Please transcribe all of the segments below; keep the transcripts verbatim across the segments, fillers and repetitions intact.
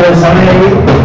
del Samey.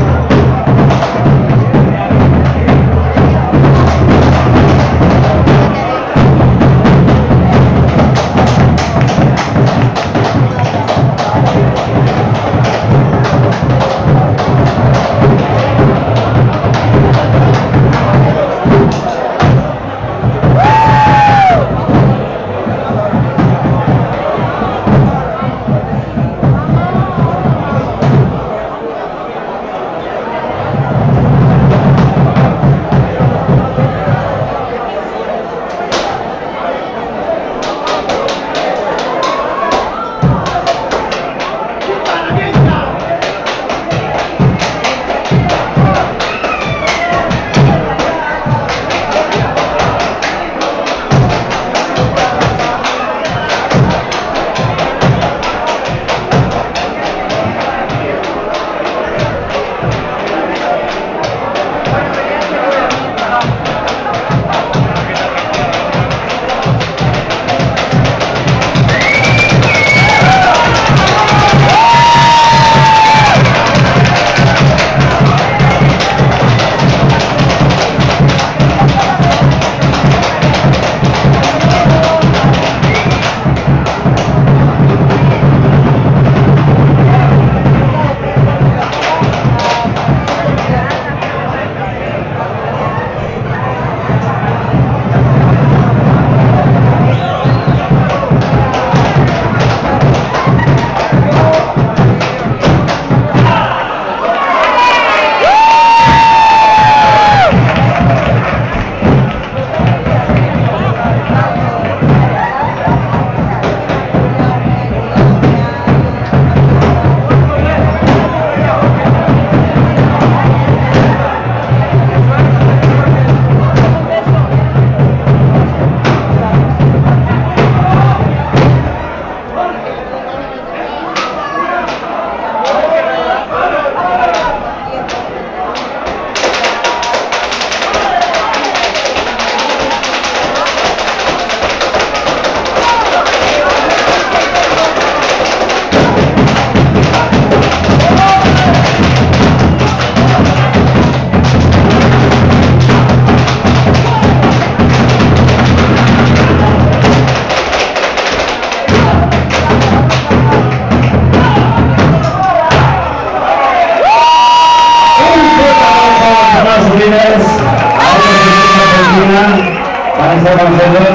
Van a estar con nosotros.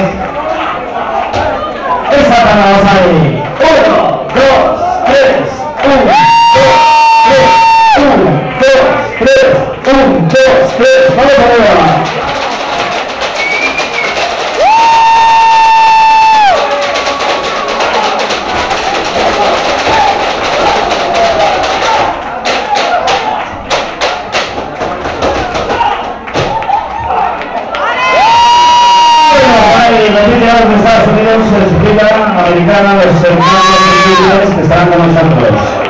Esa cámara vamos ahí. Uno, dos, tres, un, dos, tres, un, dos, tres, un, dos, tres. Vamos arriba. Los Estados Unidos, la República Americana, los hermanos que estarán con nosotros.